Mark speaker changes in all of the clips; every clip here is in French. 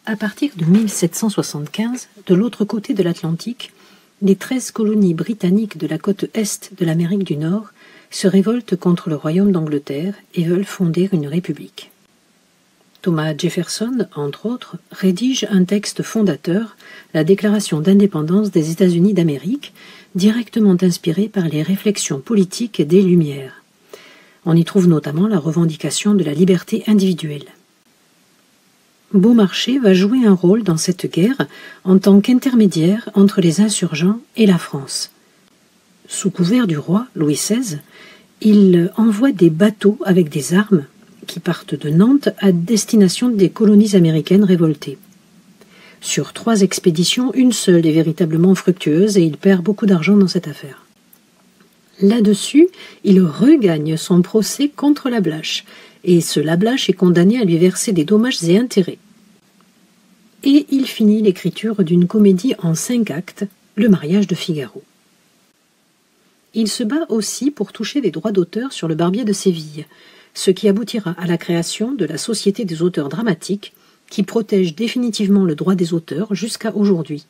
Speaker 1: À partir de 1775, de l'autre côté de l'Atlantique, les 13 colonies britanniques de la côte est de l'Amérique du Nord se révoltent contre le royaume d'Angleterre et veulent fonder une république. Thomas Jefferson, entre autres, rédige un texte fondateur, la Déclaration d'indépendance des États-Unis d'Amérique, directement inspirée par les réflexions politiques des Lumières. On y trouve notamment la revendication de la liberté individuelle. Beaumarchais va jouer un rôle dans cette guerre en tant qu'intermédiaire entre les insurgents et la France. Sous couvert du roi Louis XVI, il envoie des bateaux avec des armes qui partent de Nantes à destination des colonies américaines révoltées. Sur 3 expéditions, une seule est véritablement fructueuse et il perd beaucoup d'argent dans cette affaire. Là-dessus, il regagne son procès contre Lablache, et ce Lablache est condamné à lui verser des dommages et intérêts. Et il finit l'écriture d'une comédie en 5 actes, Le mariage de Figaro. Il se bat aussi pour toucher des droits d'auteur sur Le Barbier de Séville, ce qui aboutira à la création de la Société des auteurs dramatiques, qui protège définitivement le droit des auteurs jusqu'à aujourd'hui.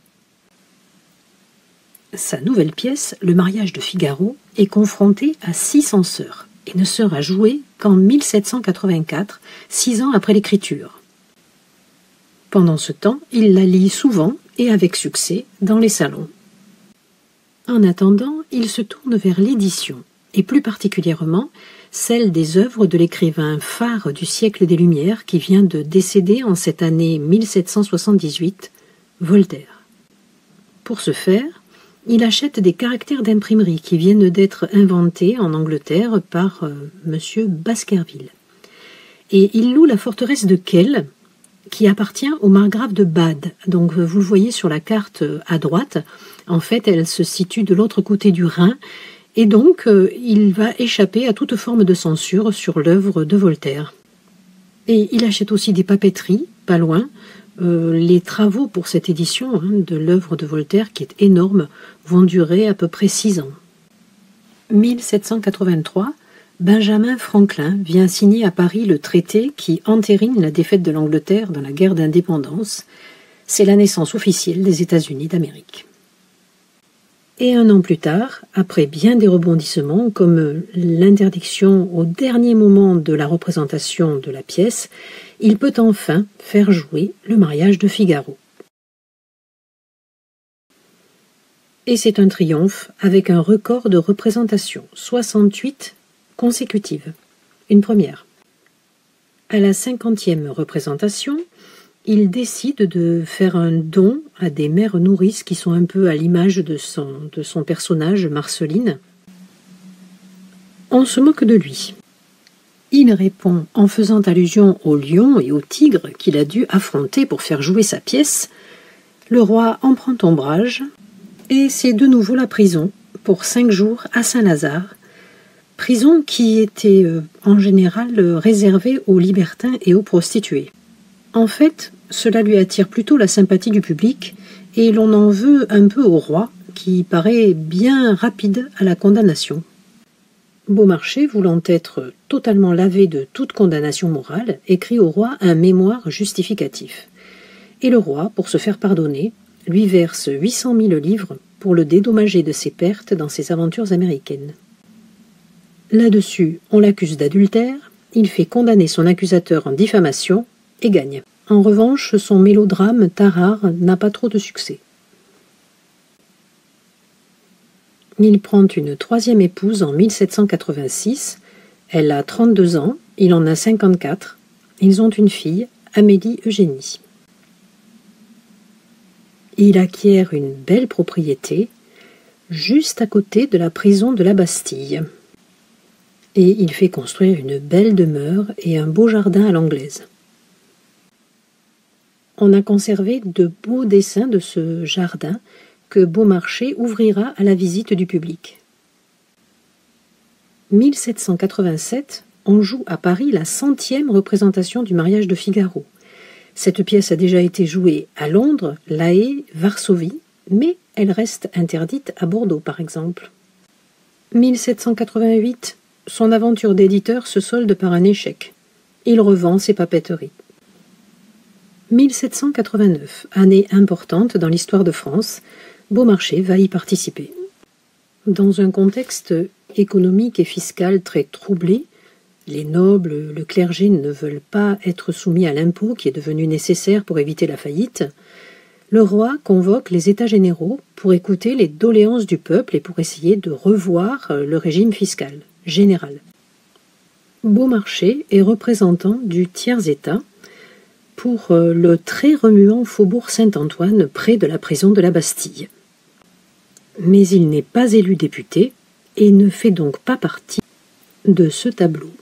Speaker 1: Sa nouvelle pièce, Le mariage de Figaro, est confrontée à 6 censeurs et ne sera jouée qu'en 1784, 6 ans après l'écriture. Pendant ce temps, il la lit souvent et avec succès dans les salons. En attendant, il se tourne vers l'édition, et plus particulièrement celle des œuvres de l'écrivain phare du siècle des Lumières qui vient de décéder en cette année 1778, Voltaire. Pour ce faire, il achète des caractères d'imprimerie qui viennent d'être inventés en Angleterre par M. Baskerville. Et il loue la forteresse de Kehl, qui appartient au margrave de Bade. Donc vous le voyez sur la carte à droite. En fait, elle se situe de l'autre côté du Rhin. Et donc, il va échapper à toute forme de censure sur l'œuvre de Voltaire. Et il achète aussi des papeteries, pas loin. Les travaux pour cette édition de l'œuvre de Voltaire, qui est énorme, vont durer à peu près 6 ans. 1783, Benjamin Franklin vient signer à Paris le traité qui entérine la défaite de l'Angleterre dans la guerre d'indépendance. C'est la naissance officielle des États-Unis d'Amérique. Et 1 an plus tard, après bien des rebondissements, comme l'interdiction au dernier moment de la représentation de la pièce, il peut enfin faire jouer Le mariage de Figaro. Et c'est un triomphe avec un record de représentations, 68 consécutives, une première. À la 50e représentation, il décide de faire un don à des mères nourrices qui sont un peu à l'image de son personnage, Marceline. On se moque de lui. Il répond en faisant allusion aux lions et aux tigres qu'il a dû affronter pour faire jouer sa pièce. Le roi en prend ombrage et c'est de nouveau la prison pour 5 jours à Saint-Lazare, prison qui était en général réservée aux libertins et aux prostituées. En fait, cela lui attire plutôt la sympathie du public et l'on en veut un peu au roi qui paraît bien rapide à la condamnation. Beaumarchais, voulant être totalement lavé de toute condamnation morale, écrit au roi un mémoire justificatif. Et le roi, pour se faire pardonner, lui verse 800 000 livres pour le dédommager de ses pertes dans ses aventures américaines. Là-dessus, on l'accuse d'adultère, il fait condamner son accusateur en diffamation et gagne. En revanche, son mélodrame Tarare n'a pas trop de succès. Il prend une 3e épouse en 1786. Elle a 32 ans, il en a 54. Ils ont une fille, Amélie Eugénie. Il acquiert une belle propriété, juste à côté de la prison de la Bastille. Et il fait construire une belle demeure et un beau jardin à l'anglaise. On a conservé de beaux dessins de ce jardin que Beaumarchais ouvrira à la visite du public. 1787, on joue à Paris la 100e représentation du mariage de Figaro. Cette pièce a déjà été jouée à Londres, La Haye, Varsovie, mais elle reste interdite à Bordeaux par exemple. 1788, son aventure d'éditeur se solde par un échec. Il revend ses papeteries. 1789, année importante dans l'histoire de France, Beaumarchais va y participer. Dans un contexte économique et fiscal très troublé, les nobles, le clergé ne veulent pas être soumis à l'impôt qui est devenu nécessaire pour éviter la faillite. Le roi convoque les États généraux pour écouter les doléances du peuple et pour essayer de revoir le régime fiscal général. Beaumarchais est représentant du tiers-État pour le très remuant faubourg Saint-Antoine près de la prison de la Bastille. Mais il n'est pas élu député et ne fait donc pas partie de ce tableau.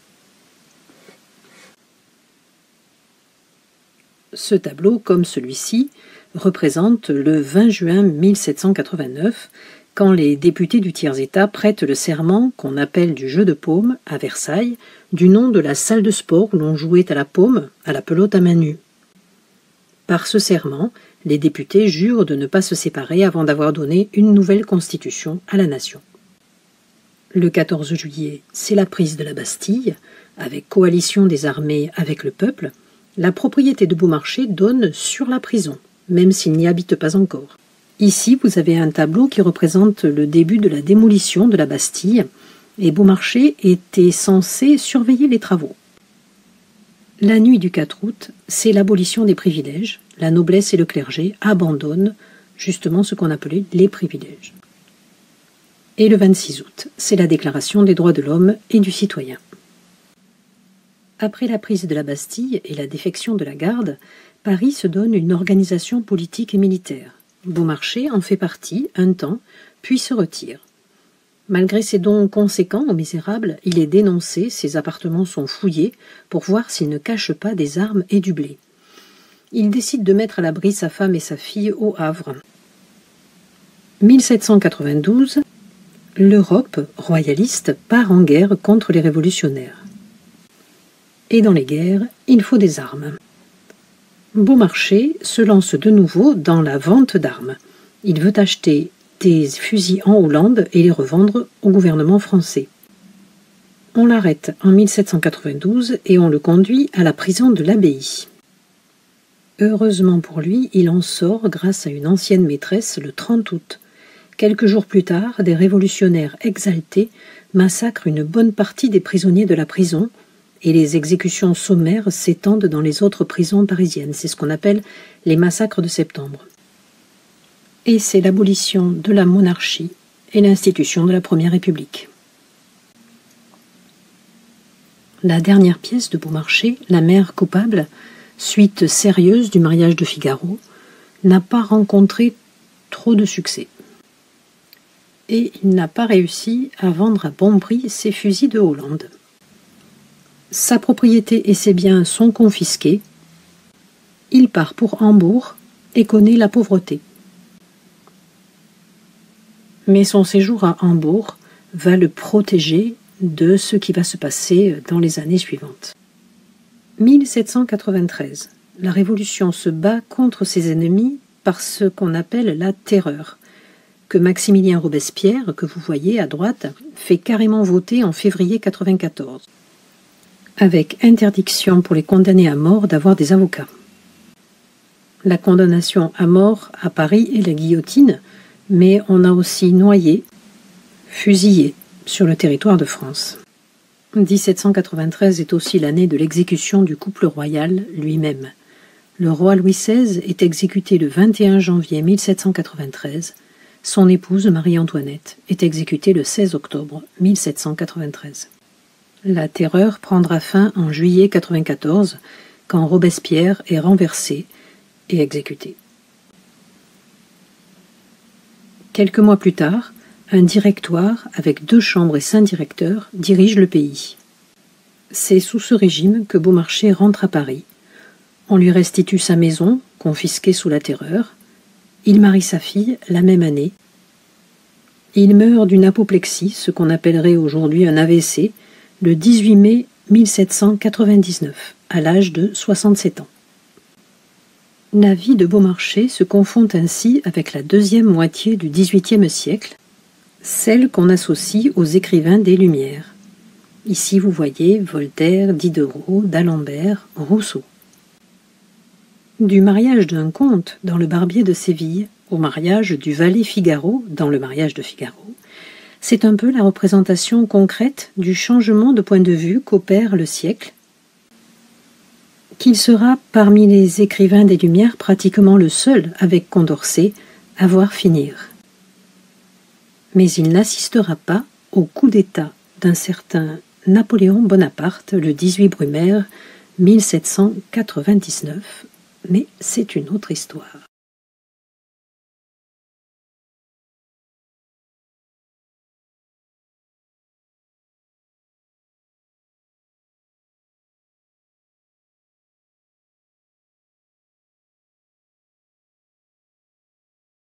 Speaker 1: Ce tableau, comme celui-ci, représente le 20 juin 1789, quand les députés du tiers-État prêtent le serment qu'on appelle du jeu de paume à Versailles, du nom de la salle de sport où l'on jouait à la paume, à la pelote à main nue. Par ce serment, les députés jurent de ne pas se séparer avant d'avoir donné une nouvelle constitution à la nation. Le 14 juillet, c'est la prise de la Bastille, avec coalition des armées avec le peuple. La propriété de Beaumarchais donne sur la prison, même s'il n'y habite pas encore. Ici, vous avez un tableau qui représente le début de la démolition de la Bastille, et Beaumarchais était censé surveiller les travaux. La nuit du 4 août, c'est l'abolition des privilèges. La noblesse et le clergé abandonnent justement ce qu'on appelait les privilèges. Et le 26 août, c'est la déclaration des droits de l'homme et du citoyen. Après la prise de la Bastille et la défection de la garde, Paris se donne une organisation politique et militaire. Beaumarchais en fait partie un temps, puis se retire. Malgré ses dons conséquents aux misérables, il est dénoncé, ses appartements sont fouillés pour voir s'il ne cache pas des armes et du blé. Il décide de mettre à l'abri sa femme et sa fille au Havre. 1792, l'Europe royaliste part en guerre contre les révolutionnaires. Et dans les guerres, il faut des armes. Beaumarchais se lance de nouveau dans la vente d'armes. Il veut acheter des fusils en Hollande et les revendre au gouvernement français. On l'arrête en 1792 et on le conduit à la prison de l'Abbaye. Heureusement pour lui, il en sort grâce à une ancienne maîtresse le 30 août. Quelques jours plus tard, des révolutionnaires exaltés massacrent une bonne partie des prisonniers de la prison et les exécutions sommaires s'étendent dans les autres prisons parisiennes. C'est ce qu'on appelle les massacres de septembre. Et c'est l'abolition de la monarchie et l'institution de la Première République. La dernière pièce de Beaumarchais, La mère coupable, suite sérieuse du mariage de Figaro, n'a pas rencontré trop de succès. Et il n'a pas réussi à vendre à bon prix ses fusils de Hollande. Sa propriété et ses biens sont confisqués. Il part pour Hambourg et connaît la pauvreté. Mais son séjour à Hambourg va le protéger de ce qui va se passer dans les années suivantes. 1793. La Révolution se bat contre ses ennemis par ce qu'on appelle la terreur, que Maximilien Robespierre, que vous voyez à droite, fait carrément voter en février 1994, avec interdiction pour les condamnés à mort d'avoir des avocats. La condamnation à mort à Paris est la guillotine, mais on a aussi noyé, fusillé sur le territoire de France. 1793 est aussi l'année de l'exécution du couple royal lui-même. Le roi Louis XVI est exécuté le 21 janvier 1793. Son épouse Marie-Antoinette est exécutée le 16 octobre 1793. La terreur prendra fin en juillet 1994, quand Robespierre est renversé et exécuté. Quelques mois plus tard, un directoire avec 2 chambres et 5 directeurs dirige le pays. C'est sous ce régime que Beaumarchais rentre à Paris. On lui restitue sa maison, confisquée sous la terreur. Il marie sa fille la même année. Il meurt d'une apoplexie, ce qu'on appellerait aujourd'hui un AVC, le 18 mai 1799, à l'âge de 67 ans. La vie de Beaumarchais se confond ainsi avec la deuxième moitié du XVIIIe siècle, celle qu'on associe aux écrivains des Lumières. Ici, vous voyez Voltaire, Diderot, d'Alembert, Rousseau. Du mariage d'un comte dans Le Barbier de Séville au mariage du valet Figaro dans Le mariage de Figaro, c'est un peu la représentation concrète du changement de point de vue qu'opère le siècle, qu'il sera parmi les écrivains des Lumières pratiquement le seul, avec Condorcet, à voir finir. Mais il n'assistera pas au coup d'État d'un certain Napoléon Bonaparte le 18 Brumaire 1799, mais c'est une autre histoire.